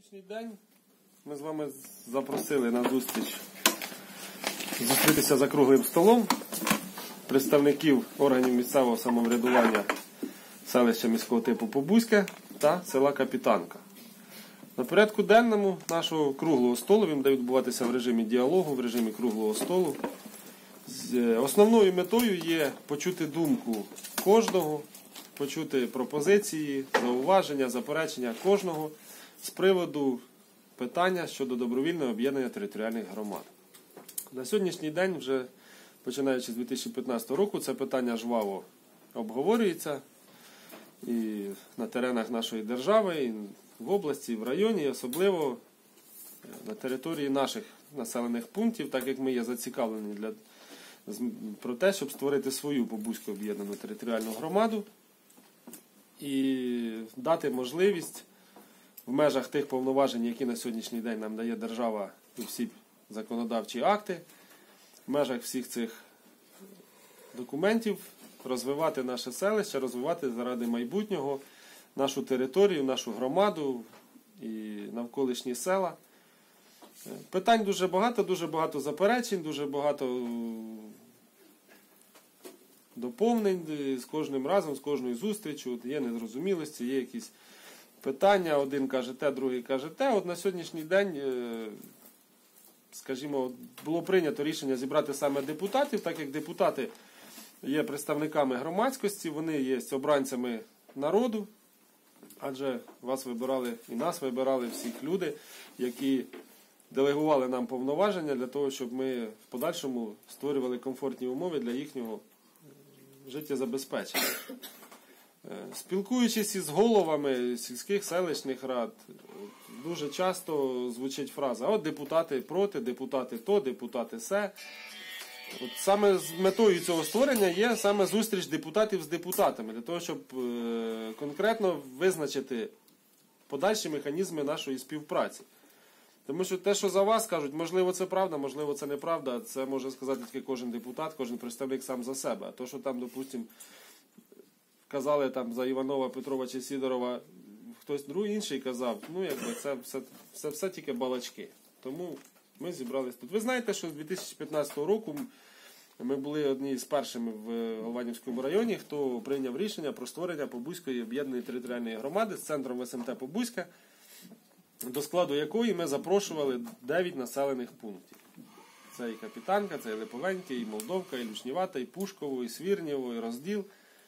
Сьогоднішній день ми з вами запросили на зустріч зустрітися за круглим столом представників органів місцевого самоврядування селища міського типу Побузьке та села Капітанка. На порядку денному нашого круглого столу, він буде відбуватися в режимі діалогу, в режимі круглого столу. Основною метою є почути думку кожного, почути пропозиції, зауваження, заперечення кожного з приводу питання щодо добровільного об'єднання територіальних громад. На сьогоднішній день, вже починаючи з 2015 року, це питання жваво обговорюється і на теренах нашої держави, і в області, і в районі, і особливо на території наших населених пунктів, так як ми є зацікавлені про те, щоб створити свою Побузьку об'єднану територіальну громаду і дати можливість в межах тих повноважень, які на сьогоднішній день нам дає держава і всі законодавчі акти, в межах всіх цих документів розвивати наше селище, розвивати заради майбутнього нашу територію, нашу громаду і навколишні села. Питань дуже багато заперечень, дуже багато доповнень з кожним разом, з кожною зустрічю. Є незрозумілості, є якісь питання, один каже те, другий каже те. От на сьогоднішній день, скажімо, було прийнято рішення зібрати саме депутатів, так як депутати є представниками громадськості, вони є обранцями народу, адже вас вибирали і нас вибирали всіх люди, які делегували нам повноваження для того, щоб ми в подальшому створювали комфортні умови для їхнього життєзабезпечення. Спілкуючись із головами сільських селищних рад, дуже часто звучить фраза: от депутати проти, депутати то, депутати се. От саме з метою цього створення є саме зустріч депутатів з депутатами, для того, щоб конкретно визначити подальші механізми нашої співпраці. Тому що те, що за вас кажуть, можливо це правда, можливо це неправда, це може сказати тільки кожен депутат, кожен представник сам за себе. А то, що там, допустимо, казали там за Іванова, Петрова чи Сідорова, хтось другий інший казав, ну якби це все тільки балачки. Тому ми зібрались тут. Ви знаєте, що з 2015 року ми були одні з першими в Голованівському районі, хто прийняв рішення про створення Побузької об'єднаної територіальної громади з центром в СМТ Побузьке, до складу якої ми запрошували 9 населених пунктів. Це і Капітанка, це і Липовеньке, і Молдовка, і Лючнівата, і Пушково, і Свірнєво, і Розділ.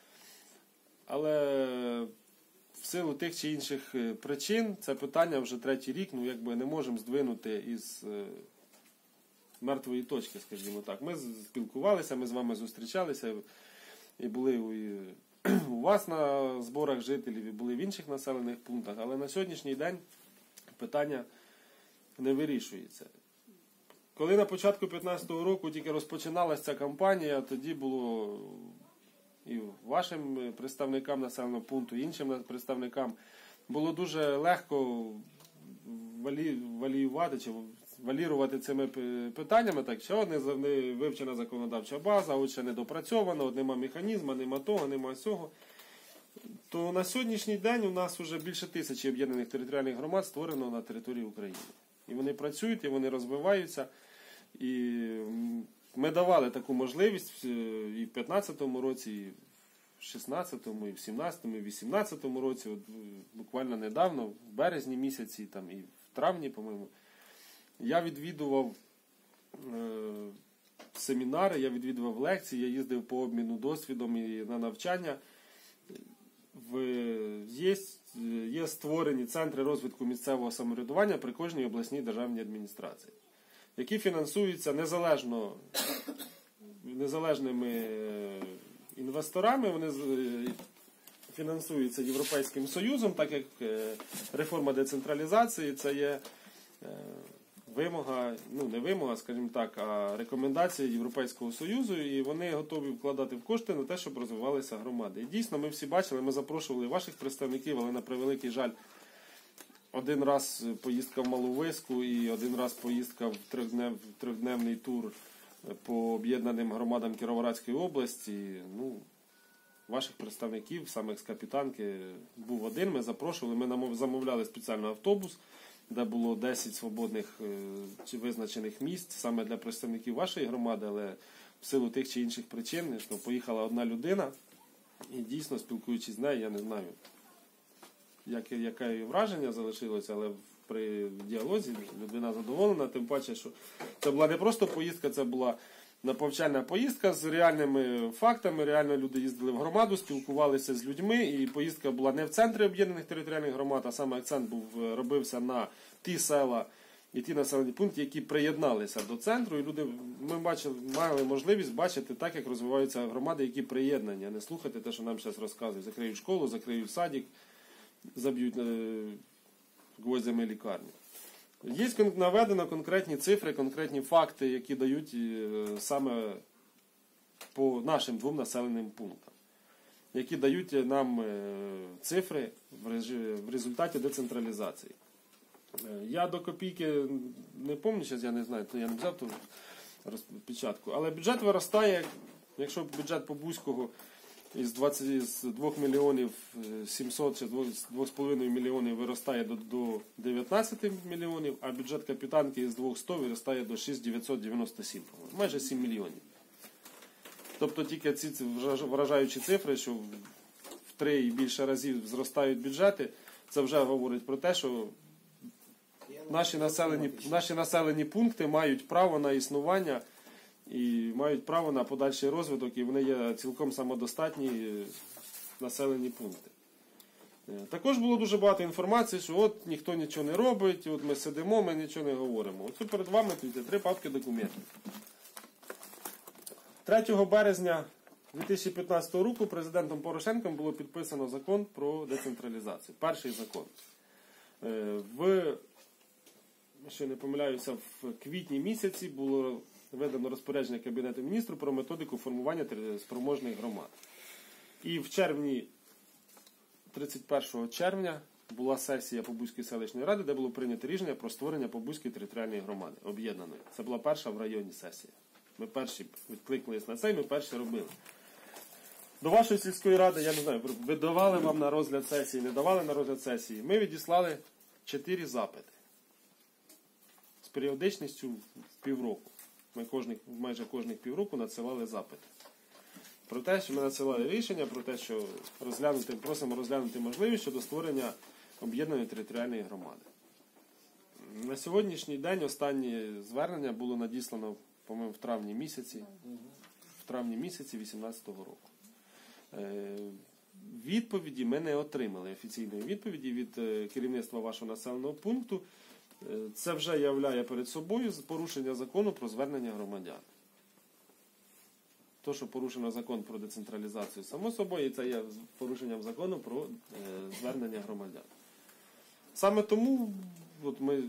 Але в силу тих чи інших причин це питання вже третій рік, ну якби не можемо здвинути із мертвої точки, скажімо так. Ми спілкувалися, ми з вами зустрічалися і були у вас на зборах жителів, і були в інших населених пунктах, але на сьогоднішній день питання не вирішується. Коли на початку 2015 року тільки розпочиналася ця кампанія, тоді було і вашим представникам населеного пункту, і іншим представникам було дуже легко валіювати чи валірувати цими питаннями, так що не вивчена законодавча база, от ще не допрацьована, от нема механізму, нема того, нема сього. То на сьогоднішній день у нас вже більше 1000 об'єднаних територіальних громад створено на території України. І вони працюють, і вони розвиваються. І ми давали таку можливість і в 2015 році, і в 2016, і в 2017, і в 2018 році, от буквально недавно, в березні місяці, там, і в травні, по-моєму, я відвідував семінари, я відвідував лекції, я їздив по обміну досвідом і на навчання. Є створені центри розвитку місцевого самоврядування при кожній обласній державній адміністрації, які фінансуються незалежними інвесторами, вони фінансуються Європейським Союзом, так як реформа децентралізації це є вимога, ну не вимога, скажімо так, а рекомендація Європейського Союзу, і вони готові вкладати в кошти на те, щоб розвивалися громади. І дійсно, ми всі бачили, ми запрошували ваших представників, але на превеликий жаль, один раз поїздка в Малу Виську і один раз поїздка в трьохдневний тур по об'єднаним громадам Кіровоградської області. Ну, ваших представників, саме з Капітанки, був один, ми запрошували, ми замовляли спеціально автобус, де було 10 свободних чи визначених місць саме для представників вашої громади, але в силу тих чи інших причин поїхала одна людина, і дійсно, спілкуючись з нею, я не знаю, яке її враження залишилося, але при діалозі людина задоволена, тим паче, що це була не просто поїздка, це була повчальна поїздка з реальними фактами. Реально люди їздили в громаду, спілкувалися з людьми, і поїздка була не в центрі об'єднаних територіальних громад, а саме акцент робився на ті села і ті населені пункти, які приєдналися до центру. І люди, ми мали можливість бачити так, як розвиваються громади, які приєднані, а не слухати те, що нам зараз розказують. Закриють школу, закриють садик, заб'ють гвоздями лікарню. Є наведено конкретні цифри, конкретні факти, які дають саме по нашим двом населеним пунктам, які дають нам цифри в результаті децентралізації. Я до копійки не пам'ятаю, зараз я не знаю, то я не взяв ту розпечатку, але бюджет виростає, якщо бюджет Побузького із 2 мільйонів 700 чи 2,5 мільйонів виростає до 19 мільйонів, а бюджет Капітанки із 200 виростає до 6,997, майже 7 мільйонів. Тобто тільки ці вражаючі цифри, що в 3 і більше разів зростають бюджети, це вже говорить про те, що наші населені пункти мають право на існування і мають право на подальший розвиток, і вони є цілком самодостатні населені пункти. Також було дуже багато інформації, що от ніхто нічого не робить, от ми сидимо, ми нічого не говоримо. Оце перед вами тут є 3 папки документів. 3 березня 2015 року президентом Порошенком було підписано закон про децентралізацію. Перший закон. Якщо не помиляюся, в квітні місяці було видано розпорядження Кабінету міністрів про методику формування спроможних громад. І в червні, 31 червня, була сесія Побузької селищної ради, де було прийнято рішення про створення Побузької територіальної громади, об'єднаної. Це була перша в районі сесія. Ми перші відкликнулись на це, і ми перші робили. До вашої сільської ради, я не знаю, видавали вам на розгляд сесії, не давали на розгляд сесії. Ми відіслали 4 запити з періодичністю в півроку. Ми майже кожних півроку надсилали запити. Про те, що ми надсилали рішення, про те, що просимо розглянути можливість щодо створення об'єднаної територіальної громади. На сьогоднішній день останнє звернення було надіслано, по-моєму, в травні місяці 2018 року. Відповіді ми не отримали, офіційної відповіді від керівництва вашого населеного пункту. Це вже являє перед собою порушення закону про звернення громадян. То, що порушено закон про децентралізацію, само собою, це є порушенням закону про звернення громадян. Саме тому ми,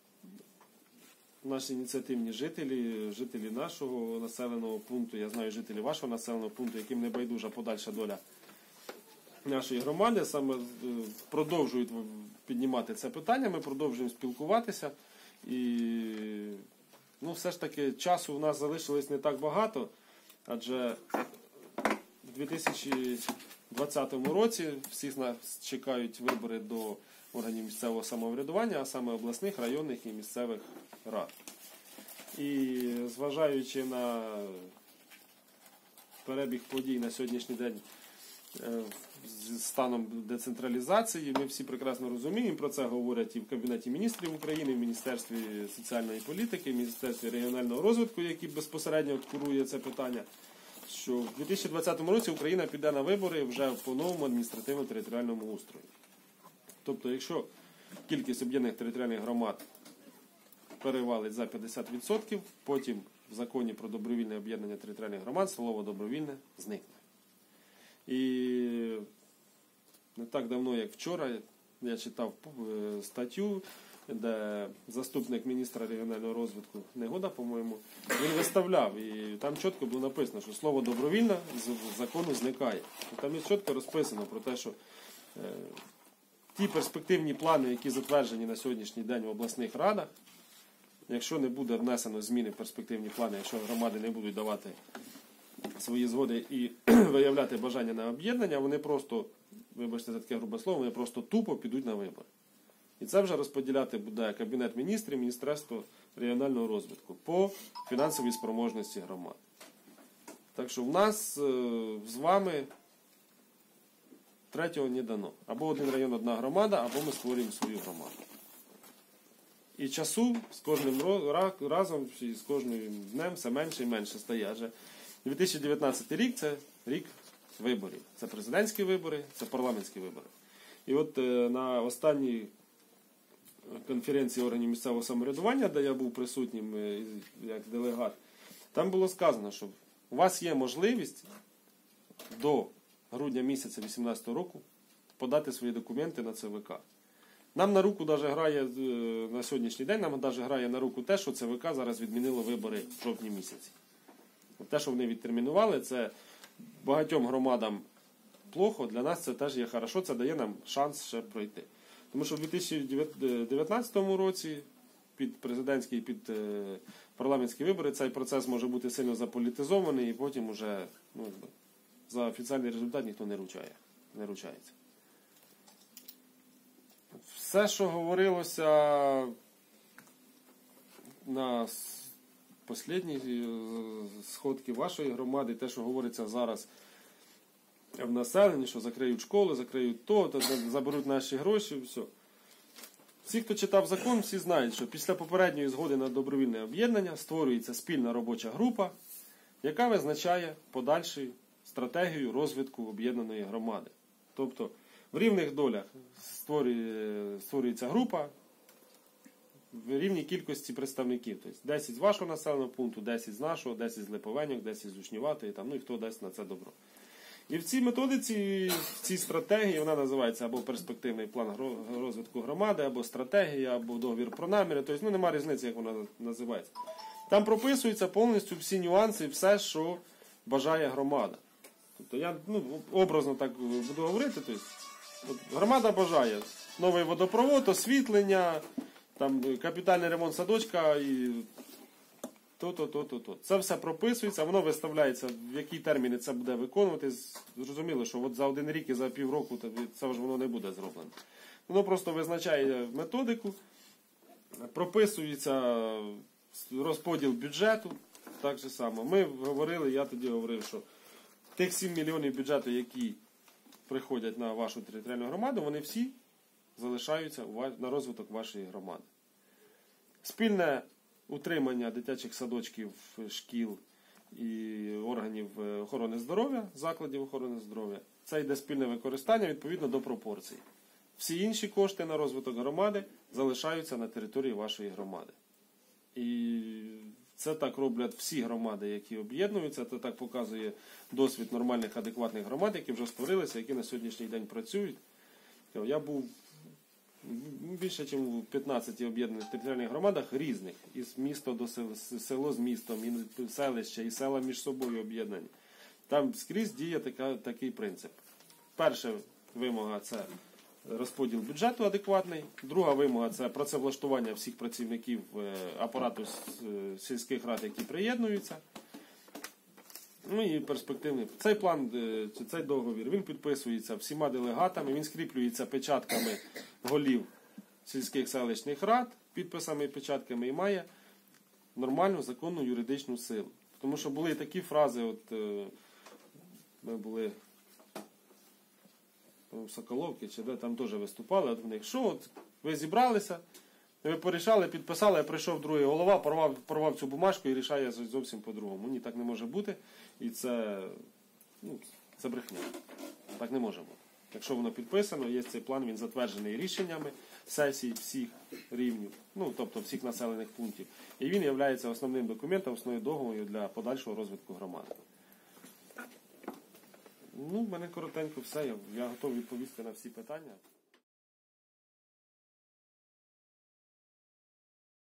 наші ініціативні жителі нашого населеного пункту, я знаю жителі вашого населеного пункту, яким не байдужа подальша доля нашої громади, саме продовжують піднімати це питання, ми продовжуємо спілкуватися. І все ж таки часу в нас залишилось не так багато, адже в 2020 році всіх нас чекають вибори до органів місцевого самоврядування, а саме обласних, районних і місцевих рад. І зважаючи на перебіг подій на сьогоднішній день з станом децентралізації, ми всі прекрасно розуміємо, про це говорять і в Кабінеті міністрів України, і в Міністерстві соціальної політики, і в Міністерстві регіонального розвитку, який безпосередньо курує це питання, що в 2020 році Україна піде на вибори вже по новому адміністративно-територіальному устрою. Тобто, якщо кількість об'єднаних територіальних громад перевалить за 50%, потім в законі про добровільне об'єднання територіальних громад слово «добровільне» зникне. І не так давно, як вчора, я читав статтю, де заступник міністра регіонального розвитку Негода, по-моєму, він виставляв, і там чітко було написано, що слово «добровільне» з закону зникає. І там є чітко розписано про те, що ті перспективні плани, які затверджені на сьогоднішній день в обласних радах, якщо не буде внесено зміни в перспективні плани, якщо громади не будуть давати свої згоди і виявляти бажання на об'єднання, вони просто, вибачте за таке грубе слово, вони просто тупо підуть на вибори. І це вже розподіляти буде Кабінет міністрів, Міністерство регіонального розвитку по фінансовій спроможності громад. Так що в нас з вами третього не дано. Або один район, одна громада, або ми створюємо свою громаду. І часу з кожним разом, з кожним днем все менше і менше стає. Адже 2019 рік – це рік виборів. Це президентські вибори, це парламентські вибори. І от на останній конференції органів місцевого самоврядування, де я був присутнім як делегат, там було сказано, що у вас є можливість до грудня місяця 2018 року подати свої документи на ЦВК. Нам на руку даже грає, на сьогоднішній день, нам даже грає на руку те, що ЦВК зараз відмінило вибори в жовтні місяці. Те, що вони відтермінували, це багатьом громадам плохо, для нас це теж є хорошо, це дає нам шанс ще пройти. Тому що в 2019 році під президентські і під парламентські вибори цей процес може бути сильно заполітизований і потім уже за офіційний результат ніхто не ручається. Все, що говорилося на останній сходці вашої громади, те, що говориться зараз в населенні, що закриють школи, закриють то заберуть наші гроші, все. Всі, хто читав закон, всі знають, що після попередньої згоди на добровільне об'єднання створюється спільна робоча група, яка визначає подальшу стратегію розвитку об'єднаної громади. Тобто в рівних долях створюється група в рівній кількості представників. Тобто 10 з вашого населеного пункту, 10 з нашого, 10 з Липовеньок, 10 з Учніватої, і хто дасть на це добро. І в цій методиці, в цій стратегії, вона називається або перспективний план розвитку громади, або стратегія, або договір про наміри. Тобто, немає різниці, як вона називається. Там прописуються повністю всі нюанси, все, що бажає громада. Тобто я образно так буду говорити. Тобто, громада бажає новий водопровод, освітлення, там, капітальний ремонт садочка і то. Це все прописується, воно виставляється, в які терміни це буде виконуватись. Зрозуміло, що от за один рік і за півроку це ж воно не буде зроблено. Воно просто визначає методику, прописується розподіл бюджету. Так же само. Ми говорили, я тоді говорив, що тих 7 мільйонів бюджету, які приходять на вашу територіальну громаду, вони всі залишаються на розвиток вашої громади. Спільне утримання дитячих садочків, шкіл і органів охорони здоров'я, закладів охорони здоров'я, це йде спільне використання відповідно до пропорцій. Всі інші кошти на розвиток громади залишаються на території вашої громади. І це так роблять всі громади, які об'єднуються, це так показує досвід нормальних, адекватних громад, які вже створилися, які на сьогоднішній день працюють. Я був більше, ніж у 15 об'єднаних територіальних громадах різних. Із міста до село з містом, і селища, і села між собою об'єднані. Там скрізь діє такий принцип. Перша вимога – це розподіл бюджету адекватний. Друга вимога – це працевлаштування всіх працівників апарату сільських рад, які приєднуються. Ну і перспективний. Цей план, цей договір, він підписується всіма делегатами, він скріплюється печатками голів сільських селищних рад, підписами і печатками, і має нормальну законну юридичну силу. Тому що були такі фрази, от ми були в Соколовці, чи де там теж виступали, от в них, що от ви зібралися, ви порішали, підписали, а прийшов другий голова, порвав цю бумажку і рішає зовсім по-другому. Ні, так не може бути. І це брехня. Так не може бути. Якщо воно підписано, є цей план, він затверджений рішеннями сесій всіх рівнів, тобто всіх населених пунктів. І він є основним документом, основною договором для подальшого розвитку громади. В мене коротенько все. Я готовий відповісти на всі питання.